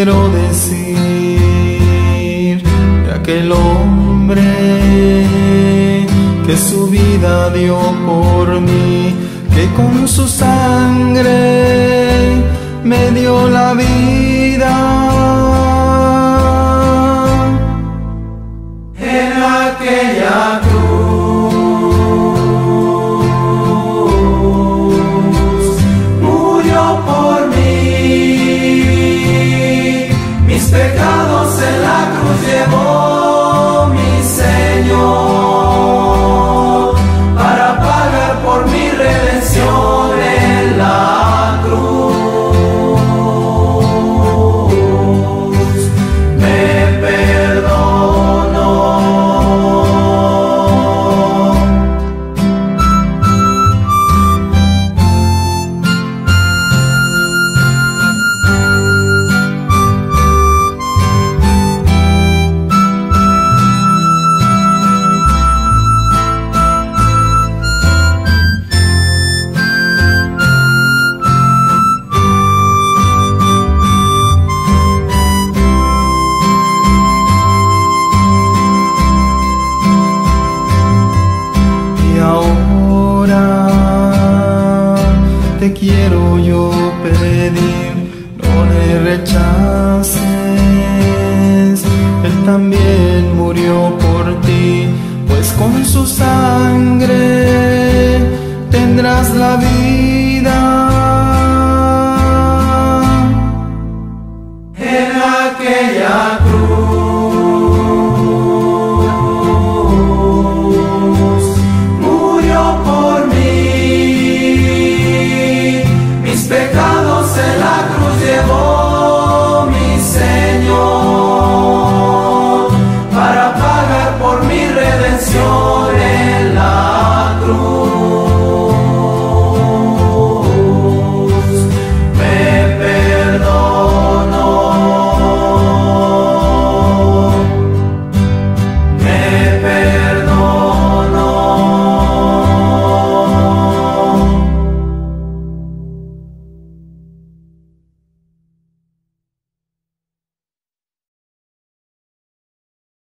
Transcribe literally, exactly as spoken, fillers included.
quiero decir de aquel hombre que su vida dio por mí, que con su sangre me dio la vida. En aquella cruz murió por mí, mis pecados en la cruz llevó mi Señor, para pagar por mi redención en la cruz. Me perdonó. Te quiero yo pedir, no le rechaces, Él también murió por ti, pues con su sangre tendrás la vida. En aquella cruz murió por mí, mis pecados en la cruz llevó.